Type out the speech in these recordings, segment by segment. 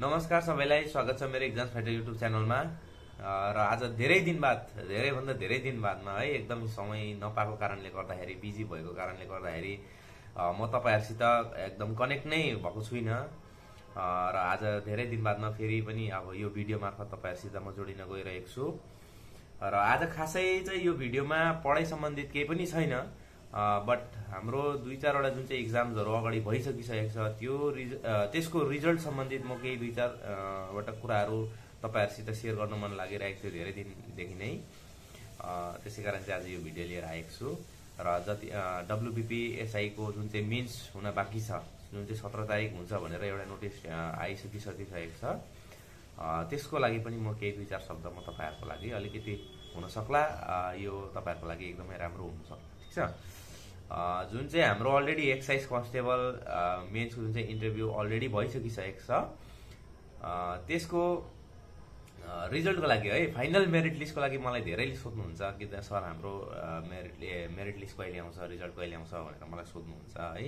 नमस्कार सबैलाई, स्वागत छ मेरो एक्जाम फाइटर युट्युब च्यानलमा। र आज धेरै दिन बादमा है एकदम समय नपाएको कारणले गर्दाखेरि, बिजी भएको कारणले गर्दाखेरि म तपाईहरुसित एकदम कनेक्ट नै भएको छुइनँ। र आज धेरै दिन बादमा फेरि पनि अब यो भिडियो मार्फत तपाईहरुसित म जोडिन गइरहेको छु। र आज खासै चाहिँ यो भिडियोमा पढाइ सम्बन्धित केही पनि छैन, बट हाम्रो 2-4 वटा जुन चाहिँ एक्जाम्सहरु अगाडि भइसकिसकेको छ त्यसको रिजल्ट सम्बन्धित म केही 2-4 वटा कुराहरु तपाईहरुसित शेयर गर्न मन लागिरहेको थियो धेरै दिनदेखि नै। त्यसैकारण चाहिँ आज यो भिडियो लिएर आएको छु। र जति डब्ल्युबीपी एसआई को जुन चाहिँ मेन्स हुन बाँकी छ, जुन चाहिँ 17 तारिख हुन्छ भनेर एउटा नोटिस आइसकिसकेको छ, त्यसको लागि पनि म केही 2-4 शब्द म तपाईहरुको लागि अलिकति हुन सक्ला, यो तपाईहरुको लागि एकदमै राम्रो हुन सक्छ। ठीक छ। जुन चाहिँ हाम्रो अलरेडी एक्साइज कन्स्टेबल मेन्सको जुन चाहिँ इन्टरभ्यु अलरेडी भइसकिसकेको छ, त्यसको रिजल्टको लागि है फाइनल मेरिट लिस्टको लागि मलाई धेरैले सोध्नुहुन्छ कि सर हाम्रो मेरिट लिस्ट कहिले आउँछ, रिजल्ट कहिले आउँछ भनेर मलाई सोध्नुहुन्छ है।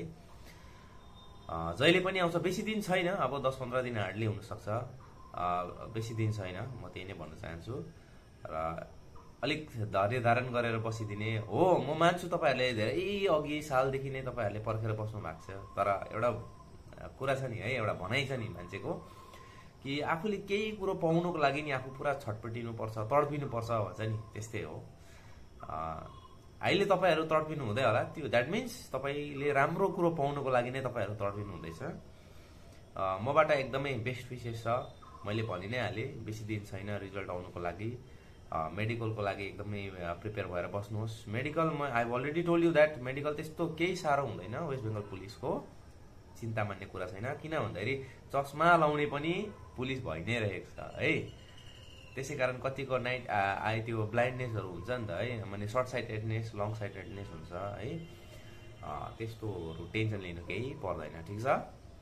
जहिले पनि आउँछ, बेसी दिन छैन, अब 10-15 दिन हार्डली हुन सक्छ, बेसी दिन छैन, म त्यही नै भन्न चाहन्छु। र अलिक धैर्य धारण गरेर बसिदिने हो। म मान्छु तपाईहरुले धेरै अघि सालदेखि नै तपाईहरुले पर्खेर बस्नु भएको छ, तर एउटा कुरा छ नि है, एउटा भनाइ छ नि मान्छेको कि आफूले केही कुरो पाउनुको लागि नि आफू पुरा छटपटिनु पर्छ, तडपिनु पर्छ भन्छ नि, त्यस्तै हो। अहिले तपाईहरु तडपिनु हुँदै होला, त्यो दैट मिन्स तपाईले राम्रो कुरो पाउनुको लागि नै तपाईहरु तडपिनु हुँदैछ। मबाट एकदमै बेस्ट विशेष छ, मैले भनि नै हाले, बेसी दिन छैन रिजल्ट आउनुको लागि। मेडिकलको लागि एकदमै प्रिपेयर भएर बस्नुहोस्। Medical I already told you that medical त्यस्तो केही साह्रो हुँदैन, वेस्ट बेंगल पुलिसको चिन्ता मान्ने कुरा छैन। किन भन्दाखेरि चस्मा लाउने पनि पुलिस भइ नै रहेको छ है। त्यसैकारण कतिको नाइट त्यो ब्लाइन्डनेसहरु हुन्छ नि त है, माने सर्ट साइटेडनेस, लङ साइटेडनेस हुन्छ है, त्यस्तोहरु टेन्सन लिनु केही पर्दैन। ठीक छ।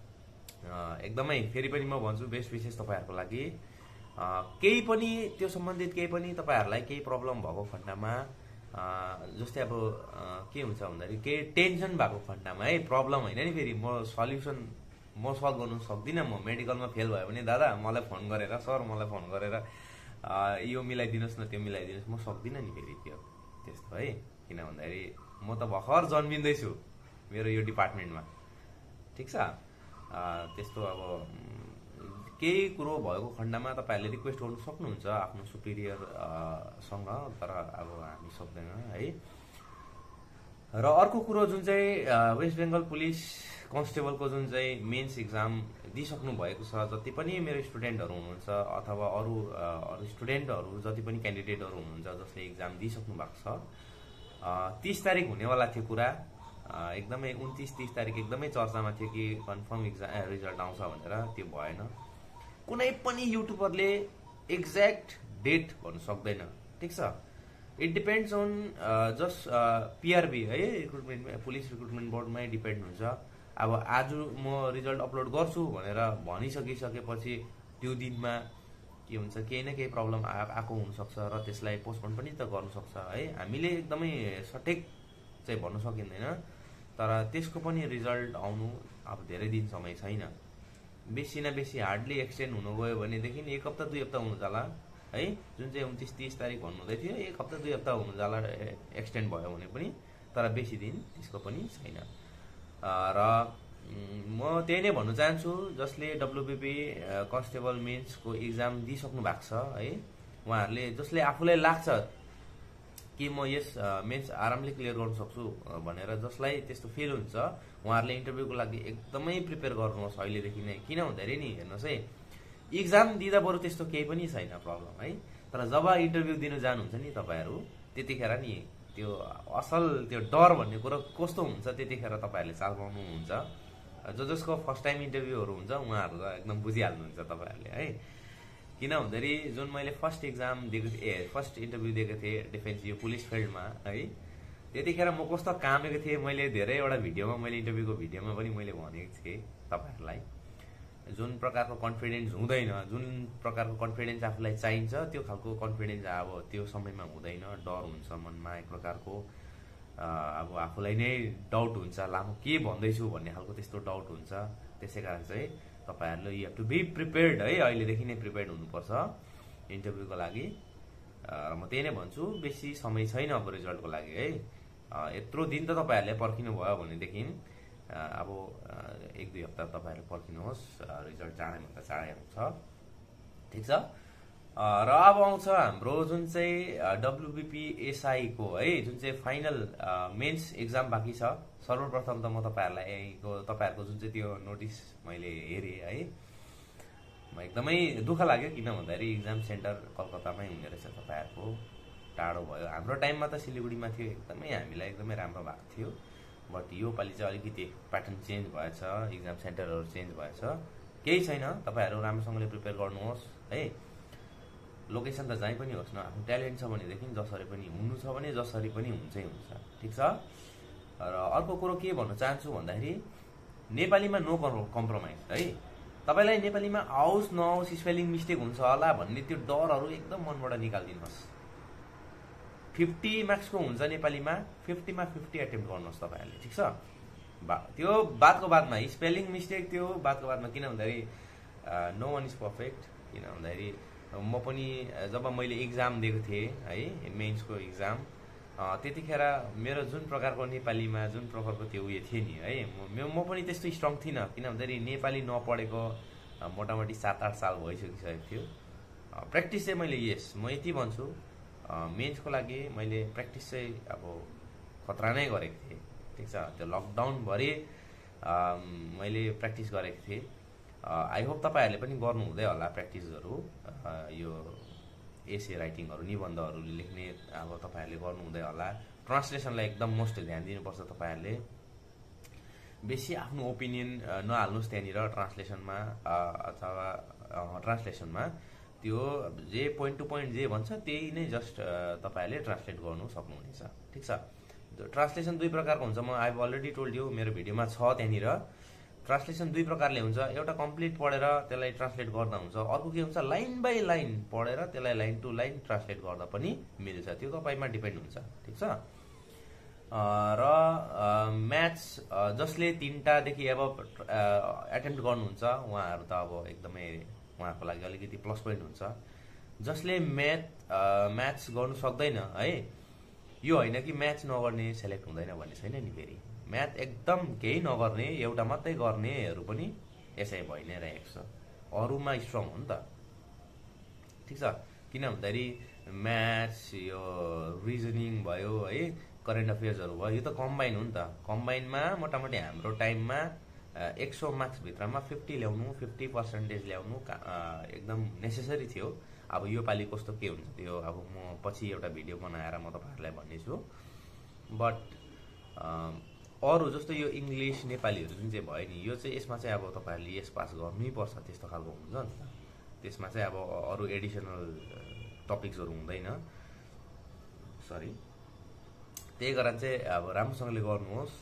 एकदमै फेरि पनि म भन्छु बेस्ट विशेष तपाईहरुको लागि। केही पनि त्यो सम्बन्धित केही पनि तपाईहरुलाई केही प्रब्लम भएको खण्डमा, जस्तै अब के हुन्छ भन्दाखेरि केही टेन्सन भएको खण्डमा है, प्रब्लम हैन नि, फेरि म सल्युसन म सल्भ गर्न सक्दिनँ। म मेडिकलमा फेल भयो भने दादा मलाई फोन गरेर, सर मलाई फोन गरेर यो मिलाइदिनुस् न, त्यो मिलाइदिनुस्, म सक्दिनँ नि फेरि त्यो त्यस्तो है। किन भन्दाखेरि म त भर्खर जन्मिँदै छु मेरो यो डिपार्टमेन्टमा। ठीक छ। त्यस्तो अब केही कुरो भएको खण्डमा तपाईहरुले रिक्वेस्ट गर्नु सक्नुहुन्छ आफ्नो सुपिरियर सँग, तर अब हामी सक्दैन है। र अर्को कुरो जुन चाहिँ वेस्ट बेंगल पुलिस कन्स्टेबलको जुन चाहिँ मेन्स एक्जाम दिइसक्नु भएको छ, जति पनि मेरो स्टुडेन्टहरु हुनुहुन्छ अथवा अरु स्टुडेन्टहरु जति पनि क्यान्डिडेटहरु हुनुहुन्छ जसले एक्जाम दिइसक्नु भएको छ, 30 तारिख हुनेवाला थियो कुरा, एकदमै 29-30 तारिख एकदमै चर्चामा थियो कि कन्फर्म एक्जाम रिजल्ट आउँछ भनेर, त्यो भएन। कुनै पनि युट्युबरले एक्ज्याक्ट डेट भन्नु सक्दैन। ठीक छ। It depends on just PRB है, रिक्रुटमेन्ट पुलिस रिक्रुटमेन्ट बोर्डमै डिपेन्ड हुन्छ। अब आज म रिजल्ट अपलोड गर्छु भनेर भनिसकिसकेपछि त्यो दिनमा के हुन्छ, केही न केही प्रब्लम आएको हुन सक्छ र त्यसलाई पोस्टपोन पनि त गर्न सक्छ है। हामीले एकदमै सठिक चाहिँ भन्न सकिँदैन, तर त्यसको पनि रिजल्ट आउनु अब धेरै दिन समय छैन। बेसी न बेसी हार्डली एक्सटेन्ड हुन गयो भनेदेखि 1 हप्ता 2 हप्ता हुन जाला है। जुन चाहिँ 29-30 तारिख भन्नुहुँदै थियो, 1 हप्ता 2 हप्ता हुन जाला एक्सटेन्ड भयो भने पनि, तर बेसी दिन त्यसको पनि छैन। र म त्यही नै भन्न चाहन्छु, जसले डब्ल्युबीपी कन्स्टेबल मेन्सको एक्जाम दिइसक्नु भएको छ है, उहाँहरूले जसले आफूलाई लाग्छ कि म यस मेन्स आरामले क्लियर गर्न सक्छु भनेर जसलाई त्यस्तो फिल हुन्छ, उहाँहरूले इन्टरभ्युको लागि एकदमै प्रिपेयर गर्नुहोस् अहिलेदेखि नै। किन भन्दाखेरि नि हेर्नुहोस् है, एक्जाम दिँदा बरु त्यस्तो केही पनि छैन प्रब्लम है, तर जब इन्टरभ्यु दिनु जानुहुन्छ नि तपाईहरु, त्यतिखेर नि त्यो असल त्यो डर भन्ने कुरो कस्तो हुन्छ त्यतिखेर तपाईहरुले चाल पाउनुहुन्छ। जसको फर्स्ट टाइम इन्टरभ्युहरु हुन्छ उहाँहरु त एकदम बुझिहाल्नुहुन्छ तपाईहरुले है। किन भन्दाखेरि जुन मैले फर्स्ट एक्जाम दिएको थिएँ, फर्स्ट इन्टरभ्यु दिएको थिएँ डिफेन्स यो पुलिस फिल्डमा है, त्यतिखेर म कस्तो कामेको थिएँ, मैले धेरैवटा भिडियोमा, मैले इन्टरभ्युको भिडियोमा पनि मैले भनेको थिएँ तपाईहरुलाई, जुन प्रकारको कन्फिडेन्स हुँदैन, जुन प्रकारको कन्फिडेन्स आफूलाई चाहिन्छ त्यो खालको कन्फिडेन्स अब त्यो समयमा हुँदैन। डर हुन्छ मनमा एक प्रकारको, अब आफूलाई नै डाउट हुन्छ, ला म के भन्दैछु भन्ने खालको त्यस्तो डाउट हुन्छ। त्यसैकारण चाहिँ तपाईहरुले you have to be prepared है, अहिलेदेखि नै प्रिपेयर्ड हुनुपर्छ इन्टरभ्यूको लागि। र म त्यही नै भन्छु, बेसी समय छैन अब रिजल्टको लागि है। यत्रो दिन त तपाईहरुले पर्खिनु भयो भनेदेखि अब 1-2 हप्ता तपाईहरुले पर्खिनुहोस्, रिजल्ट चाँडैभन्दा चाँडै आउँछ, ठीक छ। र अब आउँछ हाम्रो जुन चाहिँ डब्ल्युबीपी एसआई को है, जुन चाहिँ फाइनल मेन्स एक्जाम बाँकी छ। सर्वप्रथम त म तपाईहरुको जुन चाहिँ त्यो नोटिस मैले हेरेँ है, म एकदमै दुःख लाग्यो, किन भन्दाखेरि एक्जाम सेन्टर कलकत्तामै हुने रहेछ तपाईहरुको, टाढो भयो। हाम्रो टाइममा त सिलिगुडीमा थियो, एकदमै हामीलाई एकदमै राम्रो भएको थियो। बट यो पालि चाहिँ अलिकति प्याटर्न चेन्ज भएछ, एक्जाम सेन्टरहरु चेन्ज भएछ। केही छैन, तपाईहरु राम्रोसँगले प्रिपेयर गर्नुहोस् है। लोकेसन त जहीँ पनि होस् न, आफ्नो ट्यालेन्ट छ भनेदेखि जसरी पनि हुनु छ भने जसरी पनि हुन्छै हुन्छ, ठीक छ। र अर्को कुरो के भन्न चाहन्छु भन्दाखेरि नेपालीमा नो कम्प्रोमाइज है। तपाईलाई नेपालीमा आओस् नआओस्, स्पेलिङ मिस्टेक हुन्छ होला भन्ने त्यो डरहरु एकदम मनबाट निकाल्दिनुहोस्। 50 मार्क्सको हुन्छ नेपालीमा, 50 मा 50 अटेम्प्ट गर्नुहोस् तपाईहरुले, ठीक छ। त्यो बातको बातमा स्पेलिङ मिस्टेक, त्यो बातको बातमा, किन भन्दाखेरि नो वान इज पर्फेक्ट। किन भन्दाखेरि म पनि जब मैले एक्जाम दिएको थिएँ है, मेन्सको एक्जाम, त्यतिखेर मेरो जुन प्रकारको नेपालीमा जुन प्रकारको त्यो उयो थियो नि है, म पनि त्यस्तो स्ट्रङ थिइनँ। किन भन्दाखेरि नेपाली नपढेको मोटामोटी 7-8 साल भइसकिसकेको थियो। प्र्याक्टिस चाहिँ मैले म यति भन्छु, मेन्सको लागि मैले प्र्याक्टिस चाहिँ अब खतरा नै गरेको थिएँ, ठीक छ। त्यो लकडाउन भरि मैले प्र्याक्टिस गरेको थिएँ। आई होप तपाईहरुले पनि गर्नु हुँदै होला प्र्याक्टिसहरु, यो एसे राइटिङहरु, निबन्धहरु लेख्ने अब तपाईहरुले गर्नु हुँदै होला। ट्रान्सलेसनलाई एकदम मोस्ट ध्यान दिनुपर्छ तपाईहरुले। बेसी आफ्नो ओपिनियन नहाल्नुस् त्यहाँनिर ट्रान्सलेसनमा, अथवा ट्रान्सलेसनमा त्यो जे पोइन्ट टु पोइन्ट जे भन्छ त्यही नै जस्ट तपाईहरुले ट्रान्सलेट गर्नु सक्नुहुनेछ, ठीक छ। ट्रान्सलेसन दुई प्रकारको हुन्छ, म I have already told you, मेरो भिडियोमा छ त्यहाँनिर। ट्रान्सलेसन दुई प्रकारले हुन्छ, एउटा कम्प्लिट पढेर त्यसलाई ट्रान्सलेट गर्दा हुन्छ, अर्को के हुन्छ लाइन बाई लाइन पढेर त्यसलाई लाइन टु लाइन ट्रान्सलेट गर्दा पनि मिल्छ, त्यो तपाईमा डिपेन्ड हुन्छ, ठीक छ। र म्याथ्स जसले 3टा देखि अब एटेम्प्ट गर्नुहुन्छ उहाँहरु त अब एकदमै उहाँको लागि अलिकति प्लस पोइन्ट हुन्छ। जसले म्याथ्स गर्नु सक्दैन है, यो होइन कि म्याथ्स नगर्ने सेलेक्ट हुँदैन भन्ने छैन नि। फेरि म्याथ एकदम केही नगर्ने, एउटा मात्रै गर्नेहरु पनि यसै भइ नै रहेको छ, अरुमा स्ट्रङ हो नि त, ठीक छ। किन भन्दाखेरि म्याथ्स, यो रिजनिङ भयो है, करेन्ट अफेयर्सहरु भयो, यो त कम्बाइन हो नि त। कम्बाइनमा मोटामोटी हाम्रो टाइममा 100 मार्क्स भित्रमा 50 ल्याउनु, 50% ल्याउनु एकदम नेसेसरी थियो। अब यो पालि कस्तो के हुन्छ त्यो अब म पछि एउटा भिडियो बनाएर म तपाईहरुलाई भन्नेछु। बट अरु जस्तो यो इंग्लिश नेपालीहरु जुन चाहिँ भयो नि, यो चाहिँ यसमा चाहिँ अब तपाईहरुले यस पास गर्नै पर्छ त्यस्तो खालको हुन्छ नि त। त्यसमा चाहिँ अब अरु एडिसनल टपिक्सहरु हुँदैन, सरी। त्यही कारण चाहिँ अब राम्रोसँगले गर्नुहोस्,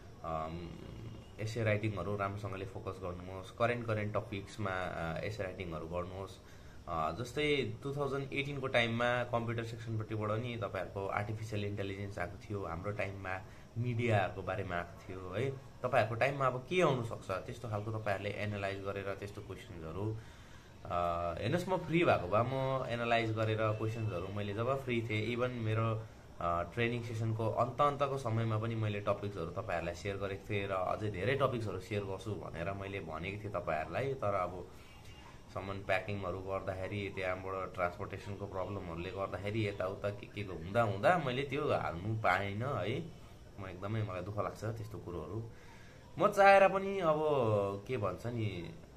एसे राइटिङहरु राम्रोसँगले फोकस गर्नुहोस्, करेन्ट टपिक्समा एसे राइटिङहरु गर्नुहोस्। जस्तै 2018 को टाइममा कम्प्युटर सेक्सनपट्टिबाट नि तपाईहरुको आर्टिफिशियल इन्टेलिजेन्स आएको थियो, हाम्रो टाइममा मिडियाहरुको बारेमा आएको थियो है। तपाईहरुको टाइममा अब के आउन सक्छ त्यस्तो खालको तपाईहरुले एनालाइज गरेर त्यस्तो क्वेशन्सहरु हेर्नुस्, म फ्री भएको भए म एनालाइज गरेर क्वेशन्सहरु मैले जब फ्री थिए, इभन मेरो ट्रेनिङ सेसनको अन्तको समयमा पनि मैले टपिक्सहरु तपाईहरुलाई शेयर गरेको थिएँ, र अझै धेरै टपिक्सहरु शेयर गर्छु भनेर मैले भनेको थिएँ तपाईहरुलाई। तर अब सामान प्याकिङहरु गर्दाखेरि, त्यहाँबाट ट्रान्सपोर्टेसनको प्रब्लमहरुले गर्दाखेरि यताउता के हुँदा मैले त्यो हाल्नु पाएन है। म एकदमै मलाई दुःख लाग्छ त्यस्तो कुरोहरु। म चाहेर पनि अब के भन्छ नि,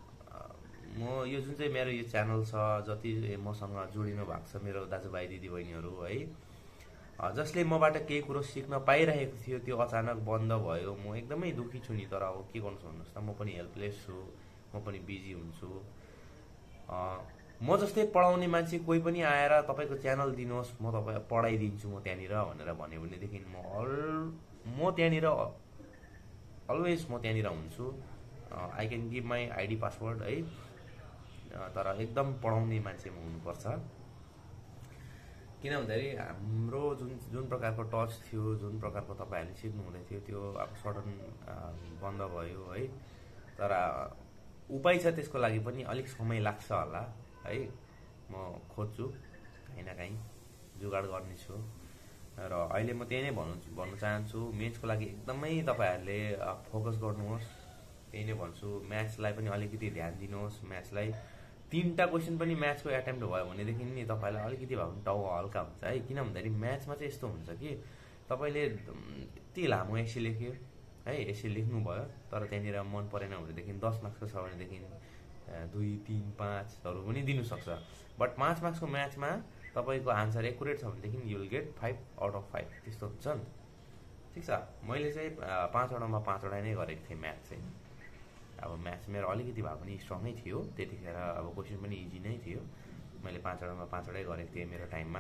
म यो जुन चाहिँ मेरो यो च्यानल छ, जति मसँग जोडिनु भएको छ मेरो दाजुभाइ दिदीबहिनीहरु है, जसले मबाट केही कुरो सिक्न पाइरहेको थियो, त्यो अचानक बन्द भयो। म एकदमै दुखी छु नि, तर अब के गर्नु भन्नुस् त, म पनि हेल्पलेस छु, म पनि बिजी हुन्छु। म जस्तै पढाउने मान्छे कोही पनि आएर तपाईको च्यानल दिनुहोस्, म तपाईलाई पढाइदिन्छु म त्यहाँनिर भनेर भन्यो भनेदेखि म त्यहाँनिर अलवेज म त्यहाँनिर हुन्छु। I can give my ID password है, तर एकदम पढाउने मान्छे म हुनुपर्छ। किन भन्दाखेरि हाम्रो जुन प्रकारको टच थियो, जुन प्रकारको तपाईहरुले सिक्नु हुँदै थियो, त्यो अब सडन बन्द भयो है। तर उपाय छ त्यसको लागि पनि अलिक समय लाग्छ होला है। म खोज्छु कहीँ न कहीँ जुगाड गर्नेछु र अहिले म त्यही नै भन्न चाहन्छु। मेन्सको लागि एकदमै तपाईँहरूले फोकस गर्नुहोस्, त्यही नै भन्छु। म्याथ्सलाई पनि अलिकति ध्यान दिनुहोस्। म्याथ्सलाई 3टा क्वेसन पनि म्याथ्सको एटेम्प्ट भयो भनेदेखि नि तपाईँलाई अलिकति भए पनि टाउको हल्का हुन्छ है। किन भन्दाखेरि म्याथ्समा चाहिँ यस्तो हुन्छ कि तपाईँले यति लामो एसे लेख्यो है, एसे लेख्नुभयो तर त्यहाँनिर मन परेन भनेदेखि 10 मार्क्सको छ भनेदेखि 2, 3, 5हरू पनि दिनुसक्छ। बट 5 मार्क्सको म्याथ्समा तपाईँको आन्सर एकुरेट छ भनेदेखि यु विल गेट 5/5 त्यस्तो हुन्छ नि। ठिक छ, मैले चाहिँ 5वटामा 5वटा नै गरेको थिएँ म्याथ चाहिँ। अब म्याथ्स मेरो अलिकति भए पनि स्ट्रङै थियो त्यतिखेर, अब क्वेसन पनि इजी नै थियो। मैले 5वटामा 5वटै गरेको थिएँ मेरो टाइममा।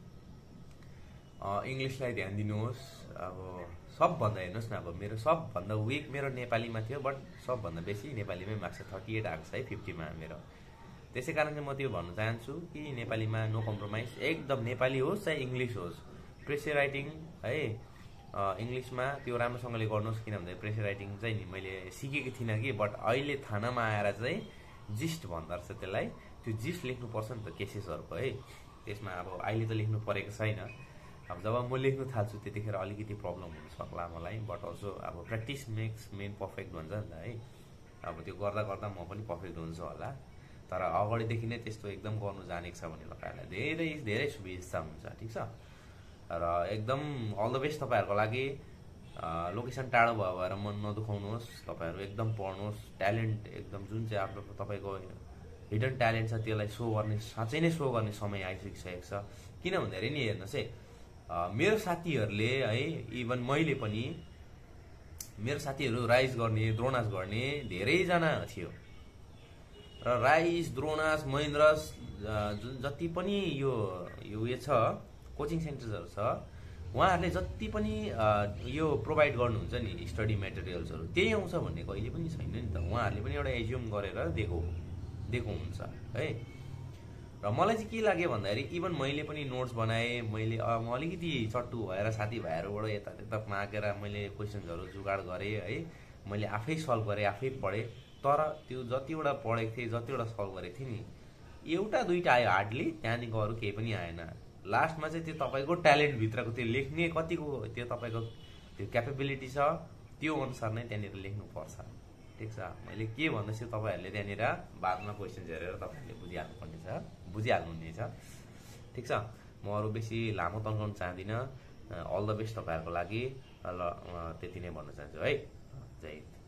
इङ्ग्लिसलाई ध्यान दिनुहोस्। अब सबभन्दा हेर्नुहोस् न, अब मेरो सबभन्दा विक मेरो नेपालीमा थियो, बट सबभन्दा बेसी नेपालीमै मार्क्स 38 आएको छ है 50मा मेरो। त्यसै कारण चाहिँ म त्यो भन्न चाहन्छु कि नेपालीमा नो कम्प्रोमाइज, एकदम नेपाली होस् चाहे इङ्ग्लिस होस्। प्रेसर राइटिङ है इङ्ग्लिसमा त्यो राम्रोसँगले गर्नुहोस्। किन भन्दा प्रेसर राइटिङ चाहिँ नि मैले सिकेको थिइनँ कि, बट अहिले थानामा आएर चाहिँ जिस्ट भन्दो रहेछ त्यसलाई। त्यो जिस्ट लेख्नुपर्छ नि त केसेसहरूको है। त्यसमा अब अहिले त लेख्नु परेको छैन, अब जब म लेख्नु थाल्छु त्यतिखेर अलिकति प्रब्लम हुन सक्ला मलाई। बट अल्सो अब प्र्याक्टिस मेक्स मेन पर्फेक्ट भन्छ नि त है। अब त्यो गर्दा गर्दा म पनि पर्फेक्ट हुन्छु होला, तर अगाडिदेखि नै त्यस्तो एकदम गर्नु जानेको छ भने तपाईँहरूलाई धेरै धेरै सुविस्ता हुन्छ। ठिक छ, र एकदम अल द बेस्ट तपाईँहरूको लागि। लोकेसन टाढो भयो भएर मन नदुखाउनुहोस्, तपाईँहरू एकदम पढ्नुहोस्। ट्यालेन्ट एकदम जुन चाहिँ आफ्नो तपाईँको हिडन ट्यालेन्ट छ त्यसलाई सो गर्ने, साँच्चै नै सो गर्ने समय आइसकिसकेको छ। किन भन्दाखेरि नि हेर्नुहोस् है, मेरो साथीहरूले है, इभन मैले पनि, मेरो साथीहरू राइज गर्ने द्रोणास गर्ने धेरैजना थियो र राइज द्रोणास महेन्द्रस जति पनि यो उयो छ कोचिङ सेन्टर्सहरू छ, उहाँहरूले जति पनि यो प्रोभाइड गर्नुहुन्छ नि स्टडी मेटेरियल्सहरू, त्यही आउँछ भन्ने कहिले पनि छैन नि त। उहाँहरूले पनि एउटा एज्युम गरेर दिएको हुन्छ है। र मलाई चाहिँ के लाग्यो भन्दाखेरि इभन मैले पनि नोट्स बनाएँ, मैले म अलिकति चट्टु भएर साथीभाइहरूबाट यता त्यता मागेर मैले क्वेसन्सहरू जुगाड गरेँ है। मैले आफै सल्भ गरेँ, आफै पढेँ, तर त्यो जतिवटा पढेको थिएँ, जतिवटा सल्भ गरेको थिएँ नि, एउटा दुईवटा आयो हार्डली, त्यहाँदेखिको अरू केही पनि आएन। लास्टमा चाहिँ त्यो तपाईँको ट्यालेन्टभित्रको त्यो लेख्ने कतिको त्यो तपाईँको त्यो क्यापेबिलिटी छ त्यो अनुसार नै त्यहाँनिर लेख्नुपर्छ। ठिक छ, मैले के भन्दैछु तपाईँहरूले त्यहाँनिर बादमा क्वेसन्स हेरेर तपाईँहरूले बुझिहाल्नुहुनेछ। ठिक छ, म अरू बेसी लामो तन्काउन चाहदिनँ। अल द बेस्ट तपाईँहरूको लागि। ल त्यति नै भन्न चाहन्छु है। जय हिन्द।